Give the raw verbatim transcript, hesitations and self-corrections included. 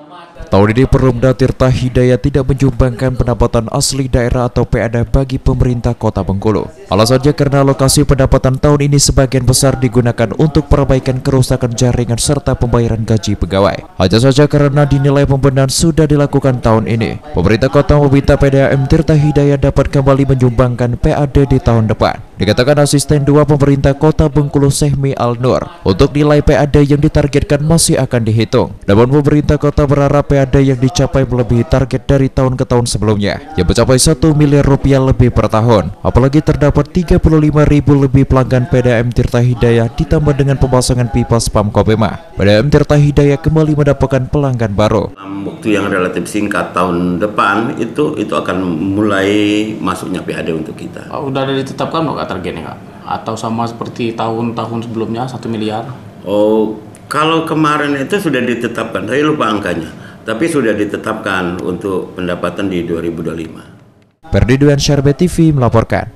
Tahun ini Perumda Tirta Hidayat tidak menyumbangkan pendapatan asli daerah atau P A D A bagi pemerintah Kota Bengkulu. Alasannya karena alokasi pendapatan tahun ini sebagian besar digunakan untuk perbaikan kerusakan jaringan serta pembayaran gaji pegawai. Hanya saja karena dinilai pembenahan sudah dilakukan tahun ini, pemerintah kota meminta P D A M Tirta Hidayat dapat kembali menyumbangkan P A D di tahun depan. Dikatakan asisten dua pemerintah Kota Bengkulu Sehmi Al-Nur, untuk nilai P A D yang ditargetkan masih akan dihitung. Namun pemerintah kota berharap P A D yang dicapai melebihi target dari tahun ke tahun sebelumnya, yang mencapai satu miliar rupiah lebih per tahun. Apalagi terdapat tiga puluh lima ribu lebih pelanggan P D A M Tirta Hidayat ditambah dengan pemasangan pipa spam Kopema. P D A M Tirta Hidayat kembali mendapatkan pelanggan baru. Dalam waktu yang relatif singkat tahun depan itu itu akan mulai masuknya P A D untuk kita. Oh, udah ada ditetapkan nggak targetnya nggak? Atau sama seperti tahun-tahun sebelumnya satu miliar? Oh, kalau kemarin itu sudah ditetapkan, saya lupa angkanya. Tapi sudah ditetapkan untuk pendapatan di dua ribu dua puluh lima. Perdi Duan Syarbe T V melaporkan.